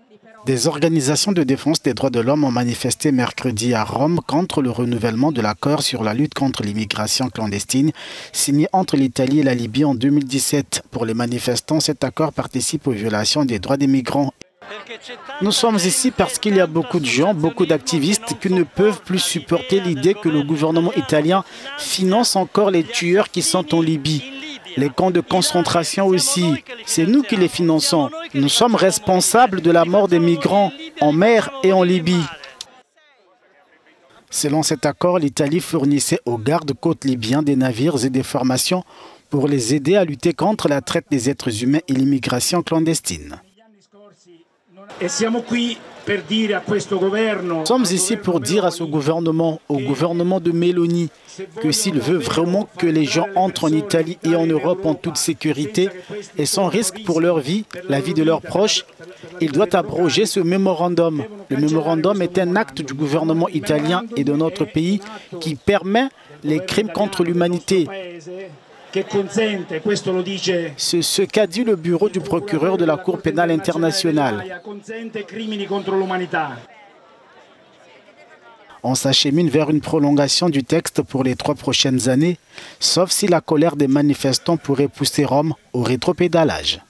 Des organisations de défense des droits de l'homme ont manifesté mercredi à Rome contre le renouvellement de l'accord sur la lutte contre l'immigration clandestine signé entre l'Italie et la Libye en 2017. Pour les manifestants, cet accord participe aux violations des droits des migrants. Nous sommes ici parce qu'il y a beaucoup de gens, beaucoup d'activistes qui ne peuvent plus supporter l'idée que le gouvernement italien finance encore les tueurs qui sont en Libye. Les camps de concentration aussi, c'est nous qui les finançons. Nous sommes responsables de la mort des migrants en mer et en Libye. Selon cet accord, l'Italie fournissait aux gardes-côtes libyens des navires et des formations pour les aider à lutter contre la traite des êtres humains et l'immigration clandestine. Nous sommes ici pour dire à ce gouvernement, au gouvernement de Meloni, que s'il veut vraiment que les gens entrent en Italie et en Europe en toute sécurité et sans risque pour leur vie, la vie de leurs proches, il doit abroger ce mémorandum. Le mémorandum est un acte du gouvernement italien et de notre pays qui permet les crimes contre l'humanité. C'est ce qu'a dit le bureau du procureur de la Cour pénale internationale. On s'achemine vers une prolongation du texte pour les 3 prochaines années, sauf si la colère des manifestants pourrait pousser Rome au rétropédalage.